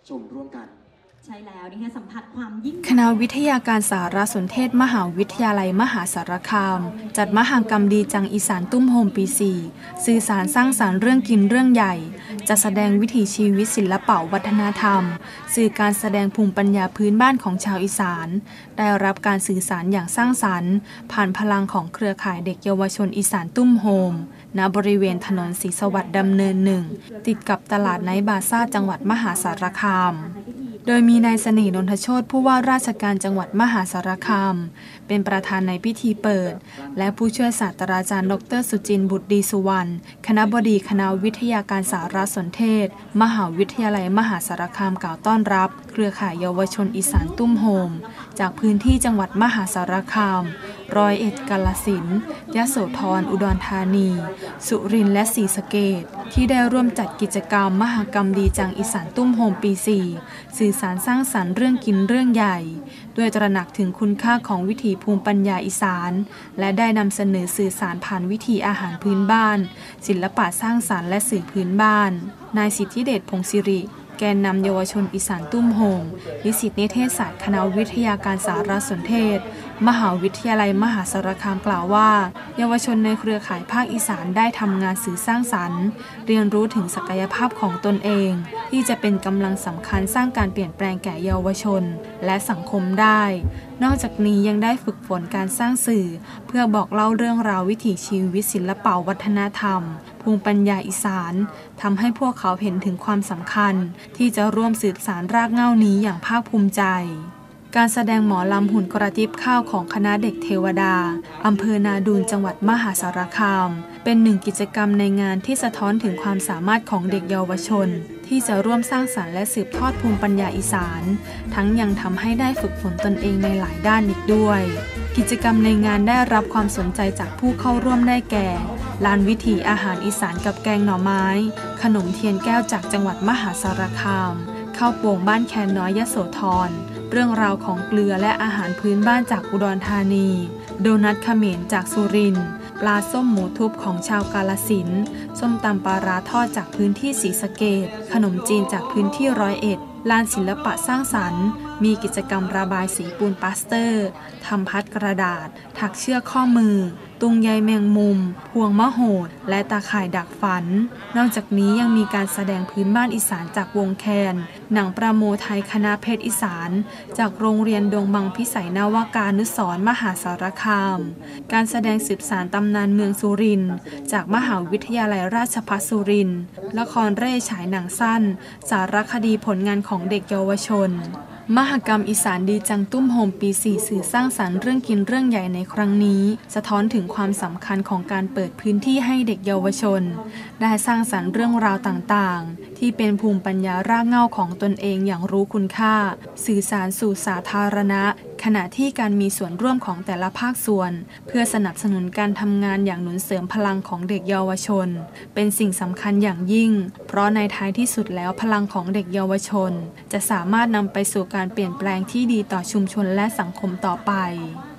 ชมร่วมกันใช่แล้วนี่ค่ะสัมผัสความยิ่งคณะวิทยาการสารสนเทศมหาวิทยาลัยมหาสารคามจัดมหกรรมดีจังอีสานตุ้มโฮมปี 4 สื่อสารสร้างสรรค์เรื่องกินเรื่องใหญ่จะแสดงวิถีชีวิตศิลปะวัฒนธรรมสื่อการแสดงภูมิปัญญาพื้นบ้านของชาวอีสานได้รับการสื่อสารอย่างสร้างสรรค์ผ่านพลังของเครือข่ายเด็กเยาวชนอีสานตุ้มโฮมณบริเวณถนนศรีสวัสดิ์ดำเนิน 1ติดกับตลาดไนท์บาซ่าจังหวัดมหาสารคามโดยมีนายเสน่ห์ นนทโชติผู้ว่าราชการจังหวัดมหาสารคามเป็นประธานในพิธีเปิดและผู้ช่วยศาสตราจารย์ดร.สุจินต์ บุตรดีสุวรรณคณบดีคณะวิทยาการสารสนเทศมหาวิทยาลัยมหาสารคามกล่าวต้อนรับเครือข่ายเยาวชนอีสานตุ้มโฮมจากพื้นที่จังหวัดมหาสารคาม101 กาฬสินธุ์ยโสธรอุดรธานีสุรินทร์และศรีสะเกษที่ได้ร่วมจัดกิจกรรมมหกรรมดีจังอีสานตุ้มโฮมปี 4 สื่อสารสร้างสรรค์เรื่องกินเรื่องใหญ่ด้วยตระหนักถึงคุณค่าของวิถีภูมิปัญญาอีสานและได้นำเสนอสื่อสารผ่านวิถีอาหารพื้นบ้านศิลปะสร้างสรรค์และสื่อพื้นบ้านนายสิทธิเดชพงศิริแกนนำเยาวชนอีสานตุ้มโฮมนิสิตนิเทศศาสตร์คณะวิทยาการสารสนเทศมหาวิทยาลัยมหาสารคามกล่าวว่าเยาวชนในเครือข่ายภาคอีสานได้ทำงานสื่อสร้างสรรค์เรียนรู้ถึงศักยภาพของตนเองที่จะเป็นกำลังสำคัญสร้างการเปลี่ยนแปลงแก่เยาวชนและสังคมได้นอกจากนี้ยังได้ฝึกฝนการสร้างสื่อเพื่อบอกเล่าเรื่องราววิถีชีวิตศิลปะวัฒนธรรมภูมิปัญญาอีสานทำให้พวกเขาเห็นถึงความสำคัญที่จะร่วมสืบสานรากเหง้านี้อย่างภาคภูมิใจการแสดงหมอลำหุ่นกระติบข้าวของคณะเด็กเทวดาอำเภอนาดูนจังหวัดมหาสารคามเป็นหนึ่งกิจกรรมในงานที่สะท้อนถึงความสามารถของเด็กเยาวชนที่จะร่วมสร้างสรรค์และสืบทอดภูมิปัญญาอีสานทั้งยังทำให้ได้ฝึกฝนตนเองในหลายด้านอีกด้วยกิจกรรมในงานได้รับความสนใจจากผู้เข้าร่วมได้แก่ลานวิถีอาหารอีสานกับแกงหน่อไม้ขนมเทียนแก้วจากจังหวัดมหาสารคามข้าวโป่งบ้านแคนน้อยยโสธรเรื่องราวของเกลือและอาหารพื้นบ้านจากอุดรธานีโดนัทเขมรจากสุรินทร์ปลาส้มหมูทุบของชาวกาฬสินธุ์ส้มตำปลาร้าทอดจากพื้นที่ศรีสะเกษขนมจีนจากพื้นที่101ลานศิลปะสร้างสรรค์มีกิจกรรมระบายสีปูนปาสเตอร์ทำพัดกระดาษถักเชือกข้อมือตุงใยแมงมุมพวงมะโหดและตาข่ายดักฝันนอกจากนี้ยังมีการแสดงพื้นบ้านอีสานจากวงแคนหนังประโมไทยคณะเพชรอีสานจากโรงเรียนดงบังพิสัยนวากานุสรณ์มหาสารคามการแสดงสืบสานตำนานเมืองสุรินทร์จากมหาวิทยาลัยราชภัฏสุรินทร์ละครเร่ฉายหนังสั้นสารคดีผลงานของเด็กเยาวชนมหกรรมอีสานดีจังตุ้มโฮมปี 4 สื่อสร้างสรรค์เรื่องกินเรื่องใหญ่ในครั้งนี้สะท้อนถึงความสำคัญของการเปิดพื้นที่ให้เด็กเยาวชนได้สร้างสรรค์เรื่องราวต่างๆที่เป็นภูมิปัญญารากเหง้าของตนเองอย่างรู้คุณค่าสื่อสารสู่สาธารณะขณะที่การมีส่วนร่วมของแต่ละภาคส่วนเพื่อสนับสนุนการทำงานอย่างหนุนเสริมพลังของเด็กเยาวชนเป็นสิ่งสำคัญอย่างยิ่งเพราะในท้ายที่สุดแล้วพลังของเด็กเยาวชนจะสามารถนำไปสู่การเปลี่ยนแปลงที่ดีต่อชุมชนและสังคมต่อไป